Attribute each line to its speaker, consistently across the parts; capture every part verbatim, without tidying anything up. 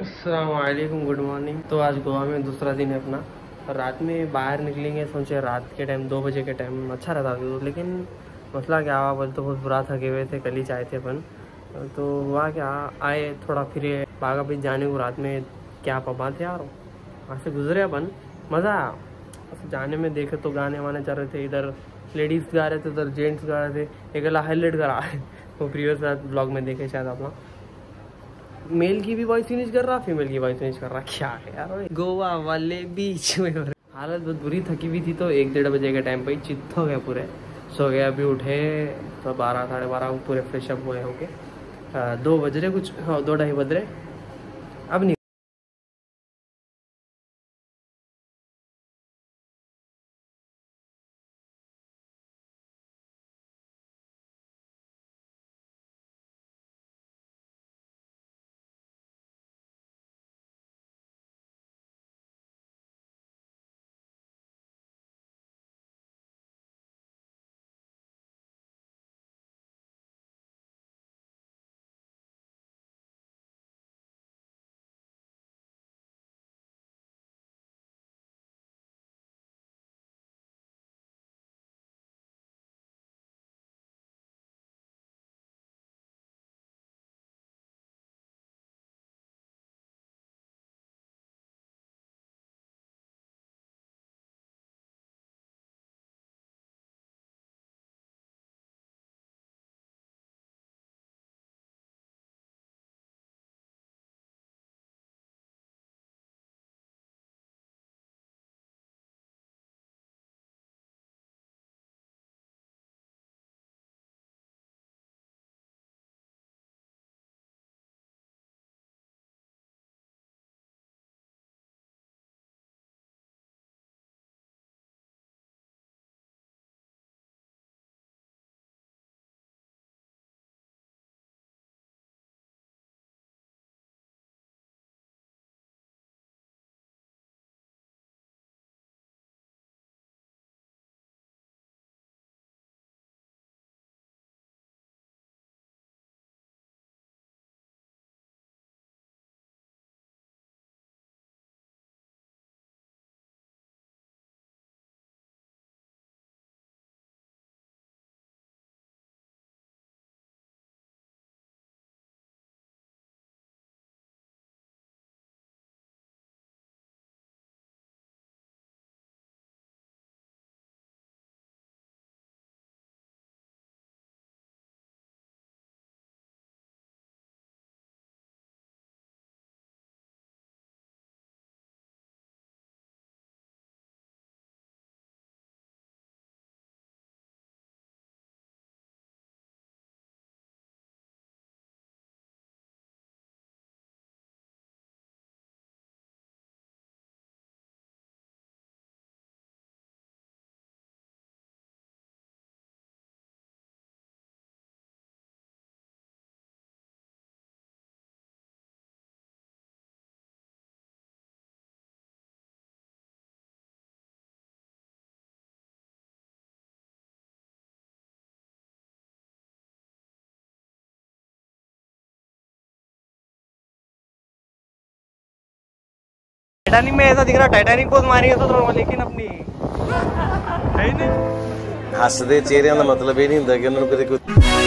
Speaker 1: अस्सलामुअलैकुम, good morning. तो आज गोवा में दूसरा दिन है अपना। रात में बाहर निकलेंगे सोचे, रात के टाइम दो बजे के टाइम अच्छा रहता था, तो लेकिन मसला क्या हुआ बोले तो बहुत बुरा थके हुए थे, कल ही चाहे थे अपन। तो हुआ क्या, आए थोड़ा फिरे बागा बीच जाने को, रात में क्या पबा थे यार, वहाँ से गुजरे अपन, मज़ा आया। बस जाने में देखे तो गाने वाने चल रहे थे, इधर लेडीज़ गा रहे थे, उधर जेंट्स गा रहे थे, एक अला हाईलाइट करा है वो प्रीवियस ब्लॉग में देखे शायद अपना। मेल की भी वॉइस यूज कर रहा, फीमेल की वॉइस यूज कर रहा, क्या है यार, गोवा वाले बीच में हो रहे। हालत बहुत बुरी, थकी हुई थी, तो एक डेढ़ बजे के टाइम पे ही चित्त हो गया पूरे, सो गया। अभी उठे तो बारह साढ़े बारह पूरे फ्रेशअप हुए होके, दो बज रहे कुछ, हाँ दो ढाई बज रहे। अब नहीं। टाइटैनिक में ऐसा दिख रहा, टाइटैनिक पोज मारी है तो, लेकिन अपनी है ही नहीं।
Speaker 2: हसदे चेहरिਆਂ ਦਾ ਮਤਲਬ ਇਹ ਨਹੀਂ ਹੁੰਦਾ ਕਿ ਉਹਨਾਂ ਨੂੰ ਕਿਤੇ ਕੋਈ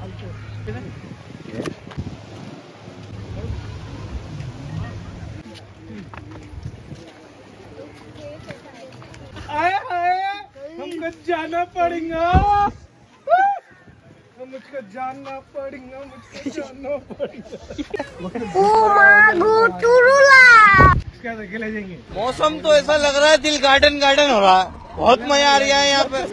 Speaker 3: हमको जाना पड़ेगा, मुझको जानना पड़ेगा, मुझको जानना पड़ेगा। क्या अकेले जाएंगे?
Speaker 2: मौसम तो ऐसा लग रहा है दिल गार्डन गार्डन हो रहा है, बहुत मजा आ रहा है यहाँ पे।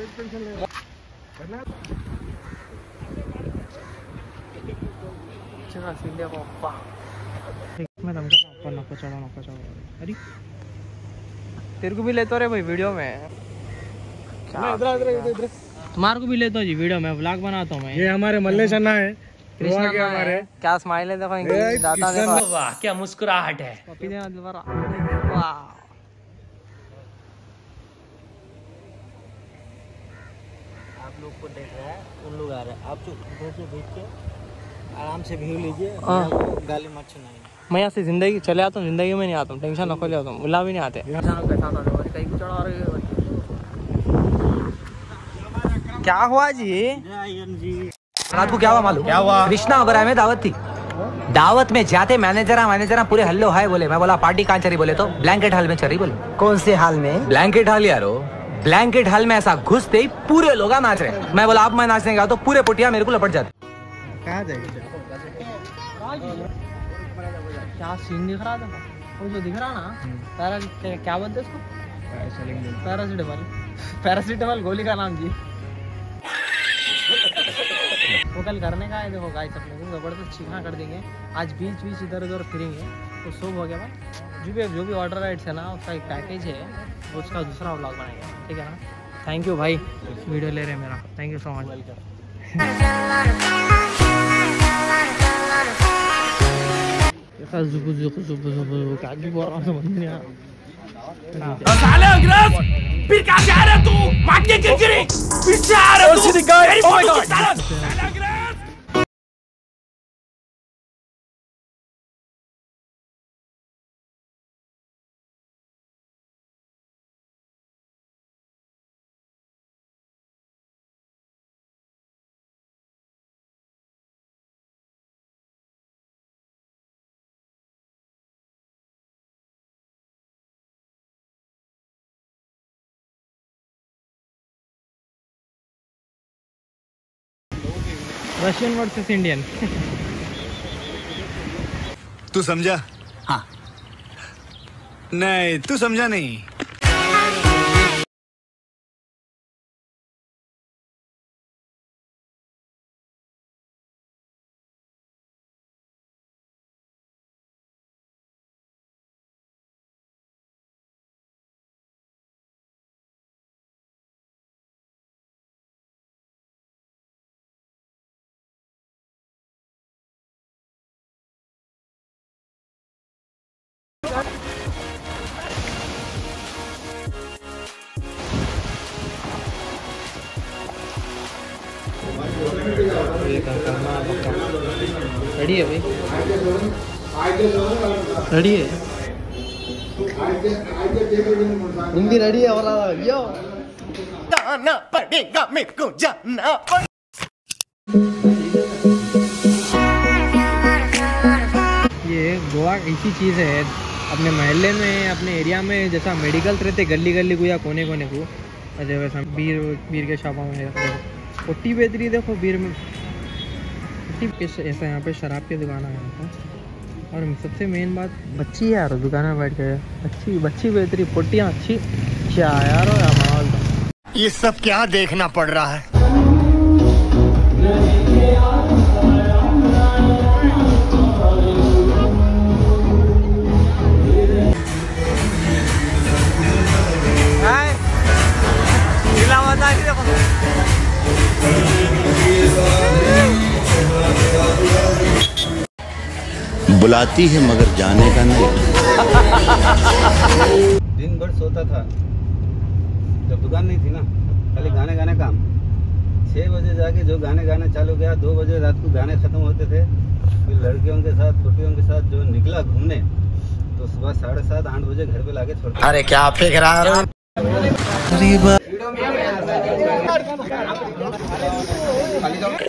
Speaker 1: नको चढ़ो नको चढ़ो। अरे तेरे को भी लेता रे भाई वीडियो में।
Speaker 3: इधर इधर इधर
Speaker 1: तुम्हारे को भी लेता हूँ जी वीडियो में, व्लॉग बनाता हूँ मैं।
Speaker 3: ये हमारे मल्लेश अन्ना है,
Speaker 1: कृष्णा
Speaker 3: के हमारे
Speaker 1: क्या स्माइल है देखो, दाता देखो, वाह क्या मुस्कुराहट है। कॉपी देना दोबारा, वाह।
Speaker 4: आप लोग को देख रहा है, उन लोग आ रहे हैं, आप जो इधर से देख के आराम से व्यू लीजिए, गाली मत सुनाइए।
Speaker 1: मैं यहाँ से जिंदगी चले आता हूँ, जिंदगी में नहीं आता हूँ, टेंशन न ले आता हूँ, बुला भी नहीं आते। क्या हुआ जी?
Speaker 5: रात को क्या हुआ मालूम? क्या हुआ? कृष्णा वगैरह में दावत थी, दावत में जाते मैनेजर मैनेजर पूरे हल्लो हाय बोले। मैं बोला पार्टी कहाँ चली? बोले तो ब्लैंकेट हॉल में चली। बोले
Speaker 4: कौन से हाल में?
Speaker 5: ब्लैंकेट हॉल यारो, ब्लैंकेट हॉल में ऐसा घुसते ही पूरे लोग नाच रहे। मैं बोला अब मैं नाचने गया तो पूरे पुटिया मेरे को लपट जाते।
Speaker 3: कहाँ जाएंगे?
Speaker 1: क्या सीन दिख रहा था वो जो दिख रहा ना, पैरा क्या बोलते उसको? पैरासीटामोल। पैरासीटामोल गोली का नाम जी। वो कल करने का है, देखो गाइस अपने को जबरदस्त चिकना कर देंगे आज, बीच बीच इधर उधर फिरेंगे तो सब हो गया भाई। जो भी जो भी ऑर्डर राइट्स है ना, उसका एक पैकेज है, उसका दूसरा व्लॉग बनाएंगे, ठीक है ना। थैंक यू भाई, वीडियो ले रहे हैं मेरा, थैंक यू सो मच।
Speaker 6: फिर कहाँ से आ रहा तू? मांगे किरकिरी पीछे आ रहा तू? मेरी फोटो खींच रहा तू?
Speaker 1: Russian versus Indian.
Speaker 6: तू समझा? हाँ। नहीं तू समझा नहीं।
Speaker 1: रेडी है भाई, रेडी है, हिंदी रेडी है। और यो
Speaker 6: जाना पड़ेगा मेरे को, जाना पड़ेगा।
Speaker 1: ये गोवा ऐसी चीज़ है अपने मोहल्ले में, अपने एरिया में जैसा मेडिकल रहते गली गली को या कोने कोने को, अजय वैसा बीर बीर के शॉपों में फोर्टी बेहतरी देखो बीर में ऐसा। यहाँ पे शराब की दुकान है यहाँ पर, और सबसे मेन बात बच्ची है यार दुकान में बैठ के, अच्छी बच्ची बेहतरी फोटियाँ अच्छी। क्या यार माहौल,
Speaker 6: ये सब क्या देखना पड़ रहा है?
Speaker 2: बुलाती है मगर जाने का नहीं।
Speaker 7: दिन भर सोता था जब दुकान नहीं थी ना, खाली गाने गाने काम। छः बजे जाके जो गाने गाने चालू किया, दो बजे रात को गाने खत्म होते थे। फिर लड़कियों के साथ छोटियों के साथ जो निकला घूमने, तो सुबह साढ़े सात आठ बजे घर पे लाके छोड़।
Speaker 6: अरे क्या फेंक रहा है?